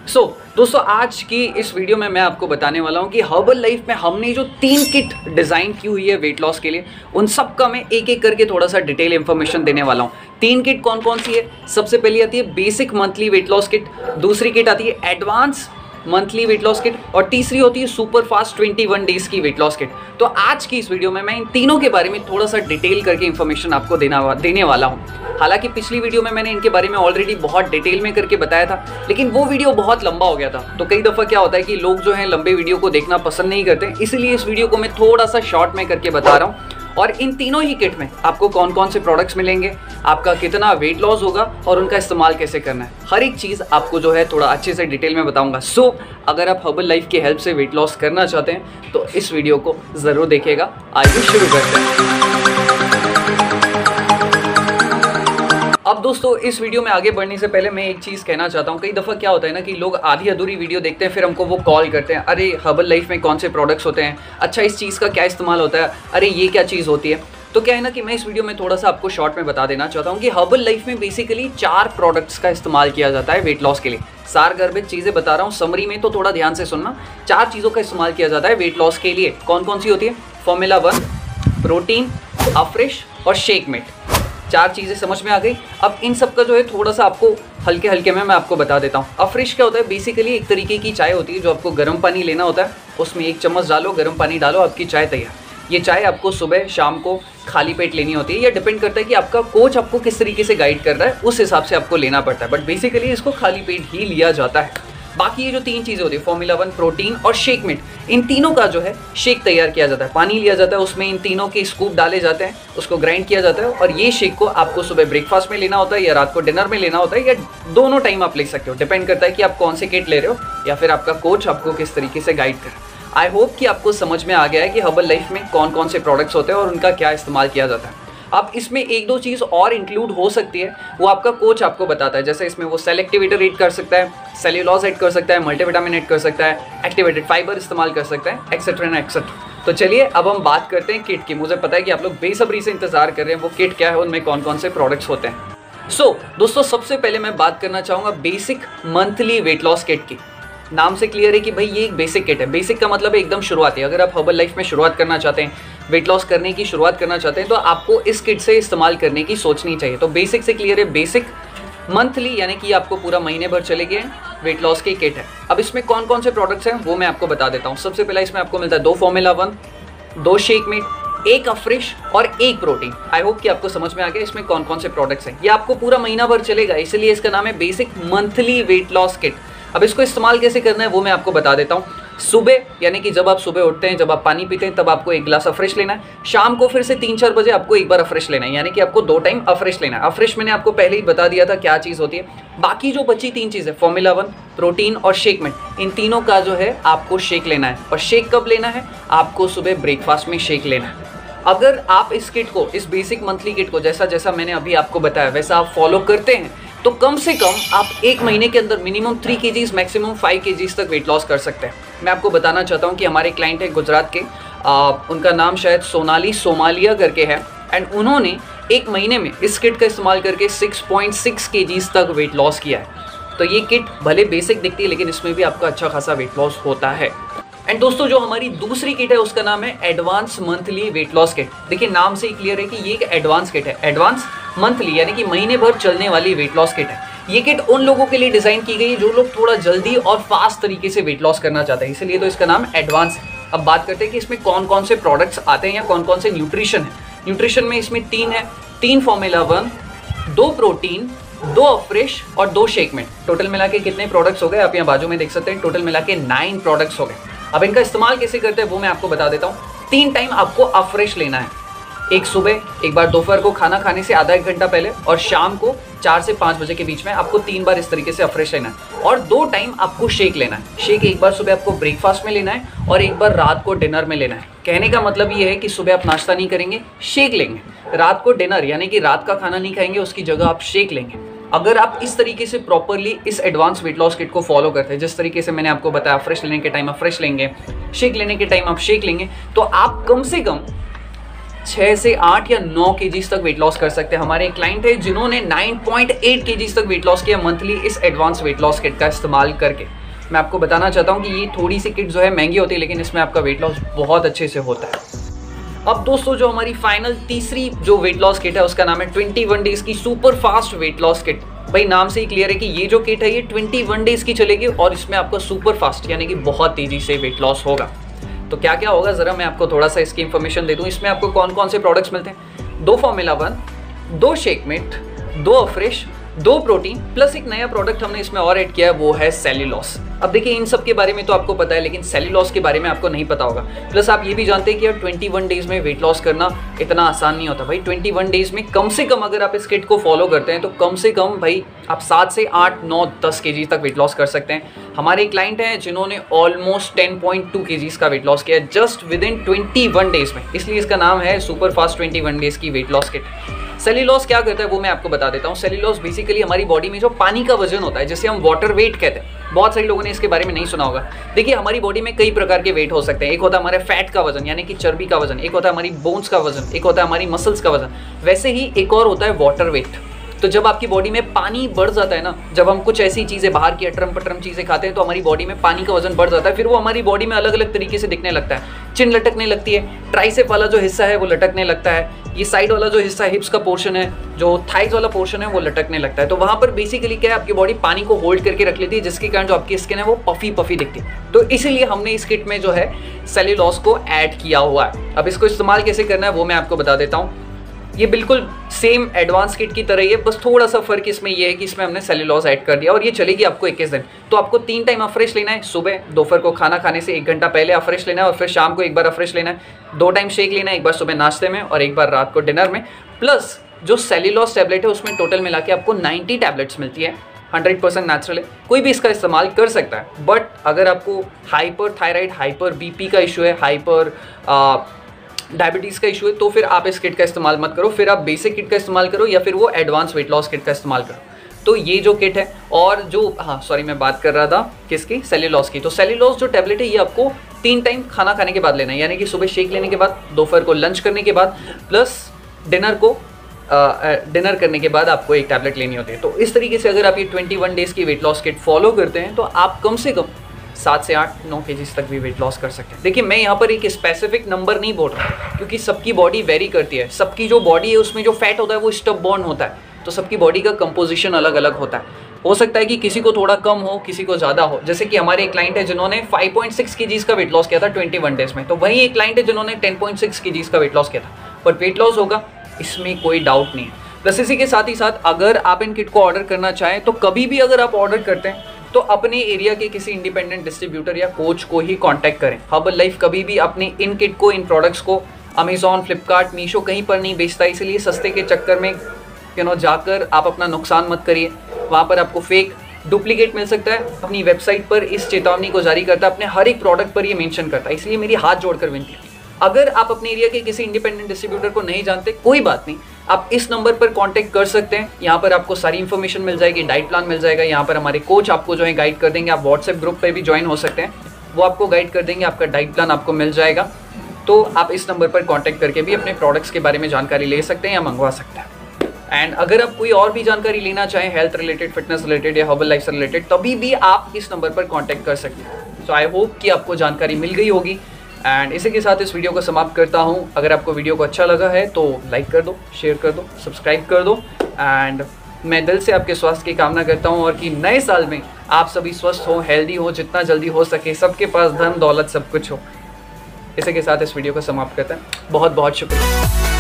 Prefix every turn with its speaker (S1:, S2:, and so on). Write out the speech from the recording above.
S1: दोस्तों आज की इस वीडियो में मैं आपको बताने वाला हूँ कि हर्बल लाइफ में हमने जो 3 किट डिज़ाइन की हुई है वेट लॉस के लिए, उन सब का मैं एक एक करके थोड़ा सा डिटेल इन्फॉर्मेशन देने वाला हूँ। 3 किट कौन कौन सी है? सबसे पहली आती है basic monthly weight loss kit, दूसरी किट आती है advance monthly weight loss kit और तीसरी होती है सुपर फास्ट 21 डेज की वेट लॉस किट। तो आज की इस वीडियो में मैं इन तीनों के बारे में थोड़ा सा डिटेल करके इन्फॉर्मेशन आपको देने वाला हूँ। हालांकि पिछली वीडियो में मैंने इनके बारे में ऑलरेडी बहुत डिटेल में करके बताया था, लेकिन वो वीडियो बहुत लंबा हो गया था। तो कई दफ़ा क्या होता है कि लोग जो हैं लंबे वीडियो को देखना पसंद नहीं करते, इसीलिए इस वीडियो को मैं थोड़ा सा शॉर्ट में करके बता रहा हूँ। और इन तीनों ही किट में आपको कौन कौन से प्रोडक्ट्स मिलेंगे, आपका कितना वेट लॉस होगा और उनका इस्तेमाल कैसे करना है, हर एक चीज़ आपको जो है थोड़ा अच्छे से डिटेल में बताऊंगा। अगर आप हर्बल लाइफ की हेल्प से वेट लॉस करना चाहते हैं तो इस वीडियो को ज़रूर देखिएगा। आइए शुरू करते हैं। अब दोस्तों इस वीडियो में आगे बढ़ने से पहले मैं एक चीज़ कहना चाहता हूँ। कई दफ़ा क्या होता है ना कि लोग आधी अधूरी वीडियो देखते हैं, फिर हमको वो कॉल करते हैं, अरे हर्बल लाइफ में कौन से प्रोडक्ट्स होते हैं, अच्छा इस चीज़ का क्या इस्तेमाल होता है, अरे ये क्या चीज़ होती है। तो क्या है ना कि मैं इस वीडियो में थोड़ा सा आपको शॉर्ट में बता देना चाहता हूँ कि हर्बल लाइफ में बेसिकली 4 प्रोडक्ट्स का इस्तेमाल किया जाता है वेट लॉस के लिए। सार गर्भित चीज़ें बता रहा हूँ समरी में, तो थोड़ा ध्यान से सुनना। 4 चीज़ों का इस्तेमाल किया जाता है वेट लॉस के लिए। कौन कौन सी होती है? फॉर्मूला 1, प्रोटीन, अफ्रेश और शेकमेट। 4 चीज़ें समझ में आ गई। अब इन सब का जो है थोड़ा सा आपको हल्के हल्के में मैं आपको बता देता हूँ। अफ्रेश क्या होता है? बेसिकली एक तरीके की चाय होती है जो आपको गर्म पानी लेना होता है, उसमें 1 चम्मच डालो, गर्म पानी डालो, आपकी चाय तैयार। ये चाय आपको सुबह शाम को खाली पेट लेनी होती है। ये डिपेंड करता है कि आपका कोच आपको किस तरीके से गाइड कर रहा है, उस हिसाब से आपको लेना पड़ता है, बट बेसिकली इसको खाली पेट ही लिया जाता है। बाकी ये जो 3 चीज़ें होती है फॉर्मूला 1, प्रोटीन और शेकमेट, इन तीनों का जो है शेक तैयार किया जाता है। पानी लिया जाता है, उसमें इन तीनों के स्कूप डाले जाते हैं, उसको ग्राइंड किया जाता है और ये शेक को आपको सुबह ब्रेकफास्ट में लेना होता है या रात को डिनर में लेना होता है, या दोनों टाइम आप ले सकते हो। डिपेंड करता है कि आप कौन से किट ले रहे हो या फिर आपका कोच आपको किस तरीके से गाइड कर रहा है। आई होप कि आपको समझ में आ गया है कि हर्बल लाइफ में कौन कौन से प्रोडक्ट्स होते हैं और उनका क्या इस्तेमाल किया जाता है। अब इसमें 1-2 चीज़ और इंक्लूड हो सकती है, वो आपका कोच आपको बताता है। जैसे इसमें वो सेल एक्टिवेटर ऐड कर सकता है, सेल्यूलोज ऐड कर सकता है, मल्टीविटामिन ऐड कर सकता है, एक्टिवेटेड फाइबर इस्तेमाल कर सकता है, एक्सेट्रा एंड एक्सेट्रा। तो चलिए अब हम बात करते हैं किट की। मुझे पता है कि आप लोग बेसब्री से इंतजार कर रहे हैं वो किट क्या है, उनमें कौन कौन से प्रोडक्ट्स होते हैं। दोस्तों सबसे पहले मैं बात करना चाहूँगा basic monthly weight loss kit की। नाम से क्लियर है कि भाई ये एक बेसिक किट है। बेसिक का मतलब है एकदम शुरुआती। अगर आप हर्बल लाइफ में शुरुआत करना चाहते हैं, वेट लॉस करने की शुरुआत करना चाहते हैं, तो आपको इस किट से इस्तेमाल करने की सोचनी चाहिए। तो बेसिक से क्लियर है, बेसिक मंथली यानी कि आपको पूरा महीने भर चलेगी वेट लॉस की किट है। अब इसमें कौन कौन से प्रोडक्ट्स हैं वो मैं आपको बता देता हूँ। सबसे पहला इसमें आपको मिलता है 2 फॉर्मूला 1, 2 शेकमेट, 1 अफ्रेश और 1 प्रोटीन। आई होप कि आपको समझ में आ गया इसमें कौन कौन से प्रोडक्ट्स हैं। ये आपको पूरा महीना भर चलेगा, इसलिए इसका नाम है basic monthly weight loss kit. अब इसको इस्तेमाल कैसे करना है वो मैं आपको बता देता हूँ। सुबह यानी कि जब आप सुबह उठते हैं, जब आप पानी पीते हैं, तब आपको 1 गिलास अफ्रेश लेना है। शाम को फिर से 3-4 बजे आपको एक बार अफ्रेश लेना है, यानी कि आपको 2 टाइम अफ्रेश लेना है। अफ्रेश मैंने आपको पहले ही बता दिया था क्या चीज़ होती है। बाकी जो बची 3 चीज़ें फॉर्मूला 1, प्रोटीन और शेकमेट, इन तीनों का जो है आपको शेक लेना है। और शेक कब लेना है? आपको सुबह ब्रेकफास्ट में शेक लेना है। अगर आप इस किट को, इस बेसिक मंथली किट को जैसा जैसा मैंने अभी आपको बताया वैसा आप फॉलो करते हैं, तो कम से कम आप 1 महीने के अंदर मिनिमम 3 kgs मैक्सिमम 5 kgs तक वेट लॉस कर सकते हैं। मैं आपको बताना चाहता हूँ कि हमारे क्लाइंट है गुजरात के, उनका नाम शायद सोनाली सोमालिया करके है, एंड उन्होंने 1 महीने में इस किट का इस्तेमाल करके 6.6 kgs तक वेट लॉस किया है। तो ये किट भले बेसिक दिखती है, लेकिन इसमें भी आपका अच्छा खासा वेट लॉस होता है। एंड दोस्तों जो हमारी दूसरी किट है उसका नाम है advance monthly weight loss kit. देखिए नाम से ही क्लियर है कि ये एक एडवांस किट है। एडवांस मंथली यानी कि महीने भर चलने वाली वेट लॉस किट है। ये किट उन लोगों के लिए डिजाइन की गई है जो लोग थोड़ा जल्दी और फास्ट तरीके से वेट लॉस करना चाहते हैं, इसलिए तो इसका नाम एडवांस है। अब बात करते हैं कि इसमें कौन कौन से प्रोडक्ट्स आते हैं या कौन कौन से न्यूट्रिशन है। न्यूट्रिशन में इसमें 3 है, 3 फॉर्मूला 1, 2 प्रोटीन, 2 अफ्रेश और 2 शेकमेट। टोटल मिला के कितने प्रोडक्ट्स हो गए आप यहाँ बाजू में देख सकते हैं। टोटल मिला के 9 प्रोडक्ट्स हो गए। अब इनका इस्तेमाल कैसे करते हैं वो मैं आपको बता देता हूँ। 3 टाइम आपको अफ्रेश लेना है, एक सुबह, एक बार दोपहर को खाना खाने से आधा 1 घंटा पहले, और शाम को 4 से 5 बजे के बीच में आपको 3 बार इस तरीके से अफ्रेश लेना है। और 2 टाइम आपको शेक लेना है। शेक एक बार सुबह आपको ब्रेकफास्ट में लेना है और एक बार रात को डिनर में लेना है। कहने का मतलब ये है कि सुबह आप नाश्ता नहीं करेंगे, शेक लेंगे। रात को डिनर यानी कि रात का खाना नहीं खाएंगे, उसकी जगह आप शेक लेंगे। अगर आप इस तरीके से प्रॉपरली इस एडवांस वेट लॉस किट को फॉलो करते हैं, जिस तरीके से मैंने आपको बताया, फ्रेश लेने के टाइम आप फ्रेश लेंगे, शेक लेने के टाइम आप शेक लेंगे, तो आप कम से कम 6 से 8 या 9 केजीज तक वेट लॉस कर सकते हैं। हमारे क्लाइंट है जिन्होंने 9.8 केजीज तक वेट लॉस किया मंथली इस एडवांस वेट लॉस किट का इस्तेमाल करके। मैं आपको बताना चाहता हूँ कि ये थोड़ी सी किट जो है महंगी होती है, लेकिन इसमें आपका वेट लॉस बहुत अच्छे से होता है। अब दोस्तों जो हमारी फाइनल तीसरी जो वेट लॉस किट है उसका नाम है 21 डेज की super fast weight loss kit. भाई नाम से ही क्लियर है कि ये जो किट है ये 21 डेज की चलेगी और इसमें आपको सुपर फास्ट यानी कि बहुत तेजी से वेट लॉस होगा। तो क्या क्या होगा ज़रा मैं आपको थोड़ा सा इसकी इन्फॉर्मेशन दे दूँ। इसमें आपको कौन कौन से प्रोडक्ट्स मिलते हैं? 2 formula 1, 2 shakemate, 2 afresh, 2 protein plus एक नया प्रोडक्ट हमने इसमें और ऐड किया है, वो है सेल्यूलोस। अब देखिए इन सब के बारे में तो आपको पता है, लेकिन सेल्यूलोस के बारे में आपको नहीं पता होगा। प्लस आप ये भी जानते हैं कि यार 21 डेज में वेट लॉस करना इतना आसान नहीं होता। भाई 21 डेज में कम से कम अगर आप इस किट को फॉलो करते हैं तो कम से कम भाई आप 7 से 8, 9, 10 केजी तक वेट लॉस कर सकते हैं। हमारे क्लाइंट हैं जिन्होंने ऑलमोस्ट 10.2 केजीज का वेट लॉस किया जस्ट विद इन 21 डेज में, इसलिए इसका नाम है सुपर फास्ट 21 डेज की वेट लॉस किट। सेल्यूलोस क्या करता है वो मैं आपको बता देता हूँ। सेल्यूलोस बेसिकली हमारी बॉडी में जो पानी का वजन होता है जिसे हम वाटर वेट कहते हैं, बहुत सारे लोगों ने इसके बारे में नहीं सुना होगा। देखिए हमारी बॉडी में कई प्रकार के वेट हो सकते हैं। एक होता है हमारे फैट का वजन यानी कि चर्बी का वजन, एक होता है हमारी बोन्स का वजन, एक होता है हमारी मसल्स का वजन, वैसे ही एक और होता है वाटर वेट। तो जब आपकी बॉडी में पानी बढ़ जाता है ना, जब हम कुछ ऐसी चीज़ें बाहर की अटरम पटरम चीज़ें खाते हैं तो हमारी बॉडी में पानी का वजन बढ़ जाता है। फिर वो हमारी बॉडी में अलग अलग तरीके से दिखने लगता है। चिन लटकने लगती है, ट्राइसेप वाला जो हिस्सा है वो लटकने लगता है, ये साइड वाला जो हिस्सा हिप्स का पोर्शन है, जो थाइज वाला पोर्शन है वो लटकने लगता है। तो वहाँ पर बेसिकली क्या है, आपकी बॉडी पानी को होल्ड करके रख लेती है, जिसके कारण जो आपकी स्किन है वो पफी पफी दिखती है। तो इसीलिए हमने इस किट में जो है सेल्यूलोस को ऐड किया हुआ है। अब इसको इस्तेमाल कैसे करना है वो मैं आपको बता देता हूँ। ये बिल्कुल सेम एडवांस किट की तरह ही है, बस थोड़ा सा फर्क इसमें ये है कि इसमें हमने सेल्यूलोस ऐड कर दिया और ये चलेगी आपको 21 दिन। तो आपको 3 टाइम अफ्रेश लेना है, सुबह दोपहर को खाना खाने से 1 घंटा पहले अफ्रेश लेना है और फिर शाम को एक बार अफ्रेश लेना है। 2 टाइम शेक लेना है, एक बार सुबह नाश्ते में और एक बार रात को डिनर में। प्लस जो सेल्यूलोस टैबलेट है उसमें टोटल मिला के आपको 90 टैबलेट्स मिलती है, 100% नेचुरल है, कोई भी इसका इस्तेमाल कर सकता है। बट अगर आपको हाइपर थायराइड, हाइपर बीपी का इशू है, हाइपर डायबिटीज़ का इशू है, तो फिर आप इस किट का इस्तेमाल मत करो, फिर आप बेसिक किट का इस्तेमाल करो या फिर वो एडवांस वेट लॉस किट का इस्तेमाल करो। तो ये जो किट है और जो मैं बात कर रहा था किसकी, सेल्यूलोस की। तो सेल्यूलोस जो टैबलेट है ये आपको 3 टाइम खाना खाने के बाद लेना है, यानी कि सुबह शेक लेने के बाद, दोपहर को लंच करने के बाद, प्लस डिनर करने के बाद आपको एक टैबलेट लेनी होती है। तो इस तरीके से अगर आप ये 21 डेज़ की वेट लॉस किट फॉलो करते हैं तो आप कम से कम 7 से 8, 9 केजीज तक भी वेट लॉस कर सकते हैं। देखिए मैं यहाँ पर एक स्पेसिफिक नंबर नहीं बोल रहा क्योंकि सबकी बॉडी वेरी करती है। सबकी जो बॉडी है उसमें जो फैट होता है वो स्टब बॉर्न होता है, तो सबकी बॉडी का कंपोजिशन अलग अलग होता है। हो सकता है कि किसी को थोड़ा कम हो, किसी को ज़्यादा हो। जैसे कि हमारे एक क्लाइंट है जिन्होंने 5.6 केजीज का वेट लॉस किया था 21 डेज में, तो वहीं एक क्लाइंट है जिन्होंने 10.6 केजीज का वेट लॉस किया था। बट वेट लॉस होगा इसमें कोई डाउट नहीं है। प्लस इसी के साथ ही साथ अगर आप इन किट को ऑर्डर करना चाहें तो कभी भी अगर आप ऑर्डर करते हैं तो अपने एरिया के किसी इंडिपेंडेंट डिस्ट्रीब्यूटर या कोच को ही कांटेक्ट करें। हर्बल लाइफ कभी भी अपने इन किट को, इन प्रोडक्ट्स को अमेजॉन, फ्लिपकार्ट, मीशो कहीं पर नहीं बेचता, इसलिए सस्ते के चक्कर में जाकर आप अपना नुकसान मत करिए। वहाँ पर आपको फेक डुप्लीकेट मिल सकता है। अपनी वेबसाइट पर इस चेतावनी को जारी करता है, अपने हर एक प्रोडक्ट पर ये मेंशन करता है। इसलिए मेरी हाथ जोड़कर विनती है, अगर आप अपने एरिया के किसी इंडिपेंडेंट डिस्ट्रीब्यूटर को नहीं जानते, कोई बात नहीं, आप इस नंबर पर कांटेक्ट कर सकते हैं। यहाँ पर आपको सारी इन्फॉर्मेशन मिल जाएगी, डाइट प्लान मिल जाएगा। यहाँ पर हमारे कोच आपको जो है गाइड कर देंगे। आप व्हाट्सएप ग्रुप पे भी ज्वाइन हो सकते हैं, वो आपको गाइड कर देंगे, आपका डाइट प्लान आपको मिल जाएगा। तो आप इस नंबर पर कॉन्टैक्ट करके भी अपने प्रोडक्ट्स के बारे में जानकारी ले सकते हैं या मंगवा सकते हैं। एंड अगर आप कोई और भी जानकारी लेना चाहें हेल्थ रिलेटेड, फिटनेस रिलेटेड या हर्बल लाइफ से रिलेटेड, तभी भी आप इस नंबर पर कॉन्टैक्ट कर सकते हैं। सो आई होप कि आपको जानकारी मिल गई होगी। एंड इसी के साथ इस वीडियो को समाप्त करता हूँ। अगर आपको वीडियो को अच्छा लगा है तो लाइक कर दो, शेयर कर दो, सब्सक्राइब कर दो। एंड मैं दिल से आपके स्वास्थ्य की कामना करता हूँ और कि नए साल में आप सभी स्वस्थ हो, हेल्दी हो, जितना जल्दी हो सके, सबके पास धन दौलत सब कुछ हो। इसी के साथ इस वीडियो को समाप्त करते हैं। बहुत बहुत शुक्रिया।